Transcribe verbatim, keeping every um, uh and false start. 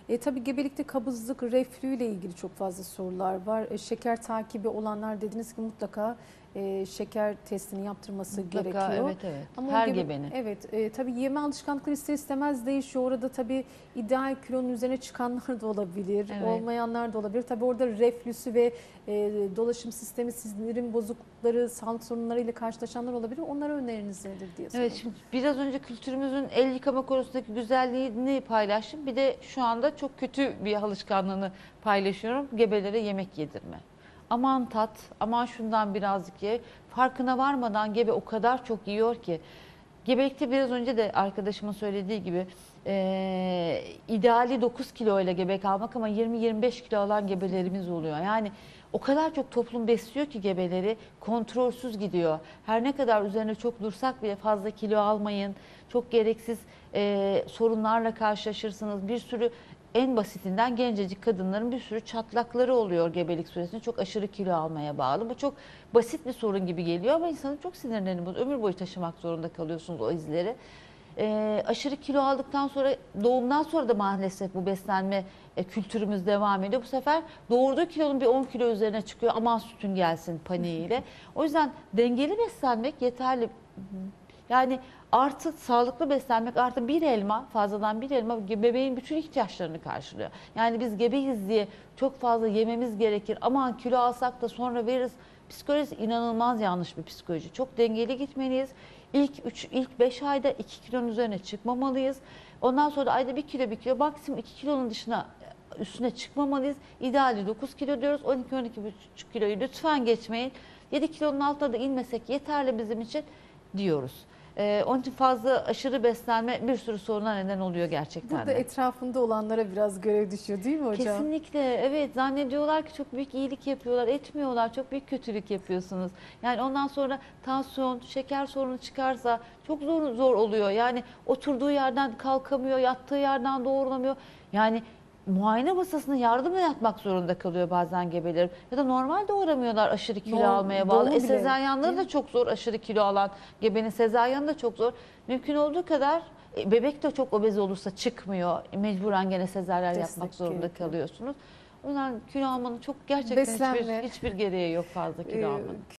E, tabii gebelikte kabızlık, reflü ile ilgili çok fazla sorular var. E, şeker takibi olanlar dediniz ki mutlaka e, şeker testini yaptırması Mutlaka, gerekiyor. evet evet. Ama o Her gebe- gebenin. Evet, e, tabii yeme alışkanlıkları ister istemez değişiyor. Orada tabii ideal kilonun üzerine çıkanlar da olabilir, Evet. olmayanlar da olabilir. Tabii orada reflüsü ve e, dolaşım sistemi, sindirim bozuklukları, sağlık sorunlarıyla karşılaşanlar olabilir. Onlara öneriniz nedir diye soralım. Evet, şimdi biraz önce kültürümüzün el yıkama konusundaki güzelliğini paylaştım. Bir de şu anda çok kötü bir alışkanlığını paylaşıyorum. Gebelere yemek yedirme. Aman tat, aman şundan birazcık ye. Farkına varmadan gebe o kadar çok yiyor ki. Gebelikte biraz önce de arkadaşımın söylediği gibi e, ideali dokuz kilo ile gebe kalmak ama yirmi yirmi beş kilo alan gebelerimiz oluyor. Yani o kadar çok toplum besliyor ki gebeleri kontrolsüz gidiyor. Her ne kadar üzerine çok dursak bile fazla kilo almayın. Çok gereksiz e, sorunlarla karşılaşırsınız. Bir sürü en basitinden gencecik kadınların bir sürü çatlakları oluyor gebelik süresinde. Çok aşırı kilo almaya bağlı. Bu çok basit bir sorun gibi geliyor ama insanın çok sinirlerini bozuyor. Ömür boyu taşımak zorunda kalıyorsunuz o izleri. Ee, aşırı kilo aldıktan sonra doğumdan sonra da maalesef bu beslenme e, kültürümüz devam ediyor. Bu sefer doğurduğu kilonun bir on kilo üzerine çıkıyor. Aman sütün gelsin paniğiyle. O yüzden dengeli beslenmek yeterli. Yani artı sağlıklı beslenmek artı bir elma, fazladan bir elma bebeğin bütün ihtiyaçlarını karşılıyor. Yani biz gebeyiz diye çok fazla yememiz gerekir. Aman kilo alsak da sonra veririz. Psikolojisi inanılmaz yanlış bir psikoloji. Çok dengeli gitmeliyiz. İlk üç, ilk beş ayda iki kilonun üzerine çıkmamalıyız. Ondan sonra da ayda bir kilo bir kilo maksimum iki kilonun dışına üstüne çıkmamalıyız. İdeali dokuz kilo diyoruz. on iki on iki buçuk kiloyu lütfen geçmeyin. yedi kilonun altına da inmesek yeterli bizim için diyoruz. Ee, onun için fazla aşırı beslenme bir sürü soruna neden oluyor gerçekten Burada de. etrafında olanlara biraz görev düşüyor değil mi hocam? Kesinlikle evet, zannediyorlar ki çok büyük iyilik yapıyorlar, etmiyorlar, çok büyük kötülük yapıyorsunuz. Yani ondan sonra tansiyon, şeker sorunu çıkarsa çok zor zor oluyor. Yani oturduğu yerden kalkamıyor, yattığı yerden doğrulamıyor. Yani muayene masasına yardımla yatmak zorunda kalıyor bazen gebelerim. Ya da normal doğuramıyorlar aşırı kilo Norm- almaya bağlı. doğum E, bile, sezaryenleri değil de mi? çok zor, aşırı kilo alan gebenin sezaryanı da çok zor. Mümkün olduğu kadar e, bebek de çok obez olursa çıkmıyor. Mecburen gene sezaryen Destek yapmak zorunda gerekiyor. kalıyorsunuz. O yüzden kilo almanın çok gerçekten Beslenme. hiçbir hiçbir gereği yok fazla kilo Ee, almanın.